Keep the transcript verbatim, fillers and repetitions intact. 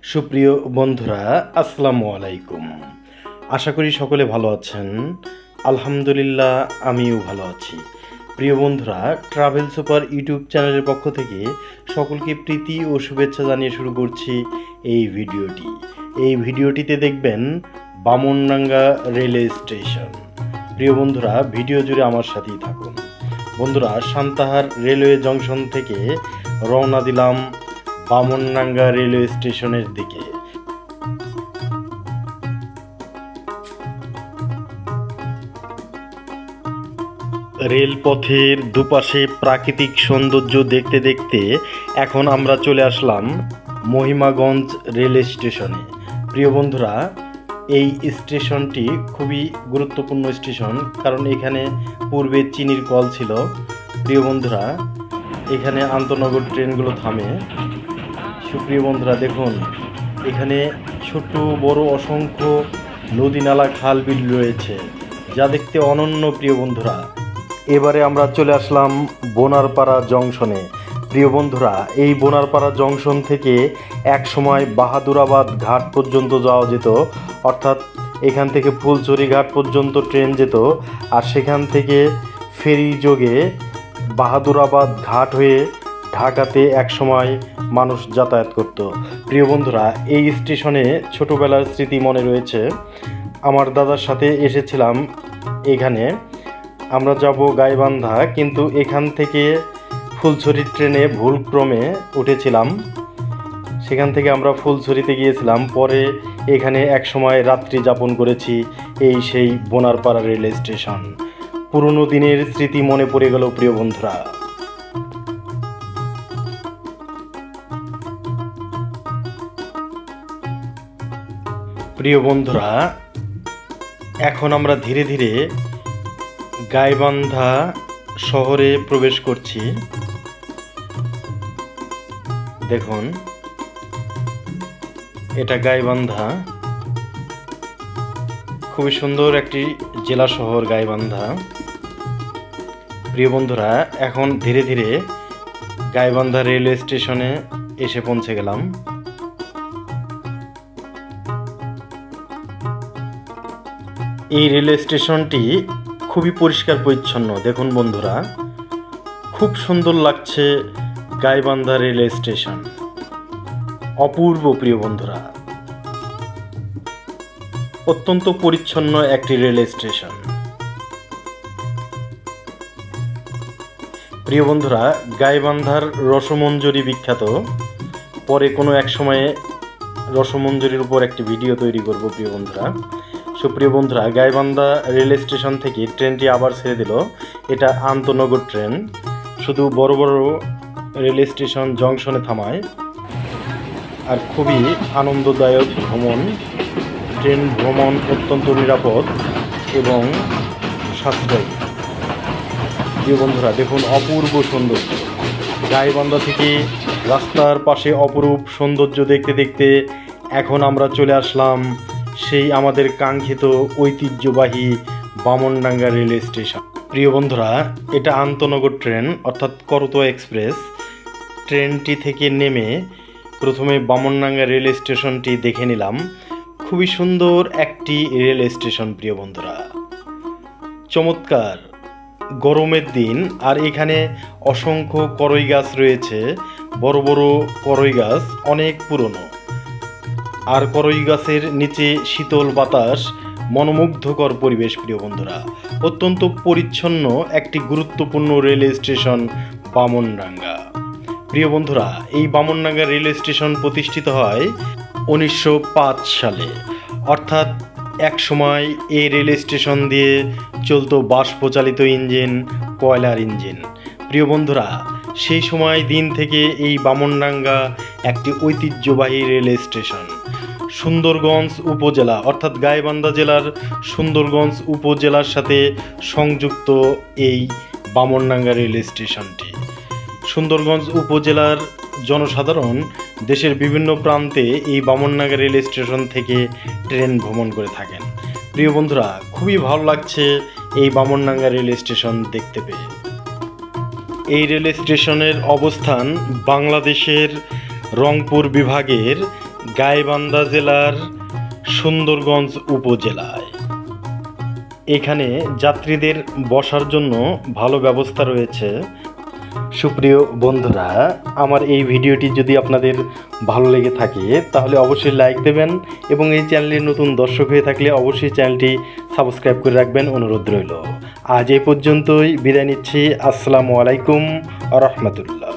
সুপ্রিয় বন্ধুরা, আসসালামু আলাইকুম। আশা করি সকলে ভালো আছেন। আলহামদুলিল্লাহ, আমিও ভালো আছি। প্রিয় বন্ধুরা, ট্রাভেল সুপার ইউটিউব চ্যানেলের পক্ষ থেকে সকলকে প্রীতি ও শুভেচ্ছা জানিয়ে শুরু করছি এই ভিডিওটি। এই ভিডিওটিতে দেখবেন বামনডাঙ্গা রেলওয়ে স্টেশন। প্রিয় বন্ধুরা, ভিডিও জুড়ে আমার সাথেই থাকুন। বন্ধুরা, সান্তাহার রেলওয়ে জংশন থেকে রওনা দিলাম বামনডাঙ্গা রেলওয়ে স্টেশনের দিকে। রেলপথের দুপাশে প্রাকৃতিক সৌন্দর্য দেখতে দেখতে এখন আমরা চলে আসলাম মহিমাগঞ্জ রেল স্টেশনে। প্রিয় বন্ধুরা, এই স্টেশনটি খুবই গুরুত্বপূর্ণ স্টেশন, কারণ এখানে পূর্বে চিনির কল ছিল। প্রিয় বন্ধুরা, এখানে আন্তনগর ট্রেনগুলো থামে। সুপ্রিয় বন্ধুরা, দেখুন এখানে ছোট বড় অসংখ্য নদী নালা খাল বিল রয়েছে, যা দেখতে অনন্য। প্রিয় বন্ধুরা, এবারে আমরা চলে আসলাম বোনারপাড়া জংশনে। প্রিয় বন্ধুরা, এই বোনারপাড়া জংশন থেকে এক সময় বাহাদুরাবাদ ঘাট পর্যন্ত যাওয়া যেত, অর্থাৎ এখান থেকে ফুলছড়ি ঘাট পর্যন্ত ট্রেন যেত, আর সেখান থেকে ফেরি যোগে বাহাদুরাবাদ ঘাট হয়ে ঢাকাতে এক সময় মানুষ যাতায়াত করত। প্রিয় বন্ধুরা, এই স্টেশনে ছোটোবেলার স্মৃতি মনে রয়েছে। আমার দাদার সাথে এসেছিলাম এখানে। আমরা যাব গাইবান্ধা, কিন্তু এখান থেকে ফুলছড়ির ট্রেনে ভুলক্রমে উঠেছিলাম। সেখান থেকে আমরা ফুলছড়িতে গিয়েছিলাম, পরে এখানে এক সময় রাত্রি যাপন করেছি। এই সেই বোনারপাড়া রেল স্টেশন। পুরনো দিনের স্মৃতি মনে পড়ে গেল। প্রিয় বন্ধুরা, প্রিয় বন্ধুরা এখন আমরা ধীরে ধীরে গাইবান্ধা শহরে প্রবেশ করছি। দেখুন, এটা গাইবান্ধা। খুবই সুন্দর একটি জেলা শহর গাইবান্ধা। প্রিয় বন্ধুরা, এখন ধীরে ধীরে গাইবান্ধা রেলওয়ে স্টেশনে এসে পৌঁছে গেলাম। এই রেলওয়ে স্টেশনটি খুবই পরিষ্কার পরিচ্ছন্ন। দেখুন বন্ধুরা, খুব সুন্দর লাগছে গাইবান্ধা রেলওয়ে স্টেশন। অপূর্ব। প্রিয় বন্ধুরা, অত্যন্ত পরিচ্ছন্ন একটি রেলওয়ে স্টেশন। প্রিয় বন্ধুরা, গাইবান্ধার রসমঞ্জরি বিখ্যাত। পরে কোনো এক সময়ে রসমঞ্জরির উপর একটি ভিডিও তৈরি করব। প্রিয় বন্ধুরা, সুপ্রিয় বন্ধুরা, গাইবান্ধা রেল স্টেশন থেকে ট্রেনটি আবার ছেড়ে দিল। এটা আন্তনগর ট্রেন, শুধু বড় বড় রেল স্টেশন জংশনে থামায়। আর খুবই আনন্দদায়ক ভ্রমণ। ট্রেন ভ্রমণ অত্যন্ত নিরাপদ এবং সাশ্রয়ী। প্রিয় বন্ধুরা, দেখুন অপূর্ব সৌন্দর্য। গাইবান্ধা থেকে রাস্তার পাশে অপরূপ সৌন্দর্য দেখতে দেখতে এখন আমরা চলে আসলাম সেই আমাদের কাঙ্ক্ষিত ঐতিহ্যবাহী বামনডাঙ্গা রেলওয়ে স্টেশন। প্রিয় বন্ধুরা, এটা আন্তনগর ট্রেন, অর্থাৎ করতোয়া এক্সপ্রেস। ট্রেনটি থেকে নেমে প্রথমে বামনডাঙ্গা রেলওয়ে স্টেশনটি দেখে নিলাম। খুবই সুন্দর একটি রেলওয়ে স্টেশন। প্রিয় বন্ধুরা, চমৎকার। গরমের দিন, আর এখানে অসংখ্য করই গাছ রয়েছে। বড় বড় করই গাছ, অনেক পুরনো। আর করই গাছের নিচে শীতল বাতাস, মনোমুগ্ধকর পরিবেশ। প্রিয় বন্ধুরা, অত্যন্ত পরিচ্ছন্ন একটি গুরুত্বপূর্ণ রেলওয়ে স্টেশন বামনডাঙ্গা। প্রিয় বন্ধুরা, এই বামনডাঙ্গা রেলওয়ে স্টেশন প্রতিষ্ঠিত হয় উনিশশো পাঁচ সালে, অর্থাৎ এক সময় এই রেলওয়ে স্টেশন দিয়ে চলতো বাষ্পচালিত ইঞ্জিন, কয়লার ইঞ্জিন। প্রিয় বন্ধুরা, সেই সময় দিন থেকে এই বামনডাঙ্গা একটি ঐতিহ্যবাহী রেলওয়ে স্টেশন। সুন্দরগঞ্জ উপজেলা, অর্থাৎ গাইবান্ধা জেলার সুন্দরগঞ্জ উপজেলার সাথে সংযুক্ত এই বামনডাঙ্গা রেলওয়ে স্টেশনটি। সুন্দরগঞ্জ উপজেলার জনসাধারণ দেশের বিভিন্ন প্রান্তে এই বামনডাঙ্গা রেলওয়ে স্টেশন থেকে ট্রেন ভ্রমণ করে থাকেন। প্রিয় বন্ধুরা, খুবই ভালো লাগছে এই বামনডাঙ্গা রেলওয়ে স্টেশন দেখতে পেয়ে। এই রেলওয়ে স্টেশনের অবস্থান বাংলাদেশের রংপুর বিভাগের গাইবান্ধা জেলার সুন্দরগঞ্জ উপজেলায়। এখানে যাত্রীদের বসার জন্য ভালো ব্যবস্থা রয়েছে। সুপ্রিয় বন্ধুরা, আমার এই ভিডিওটি যদি আপনাদের ভালো লেগে থাকে তাহলে অবশ্যই লাইক দেবেন এবং এই চ্যানেলের নতুন দর্শক হয়ে থাকলে অবশ্যই চ্যানেলটি সাবস্ক্রাইব করে রাখবেন, অনুরোধ রইল। আজ এই পর্যন্তই, বিদায় নিচ্ছি। আসসালামু আলাইকুম ওয়া রাহমাতুল্লাহ।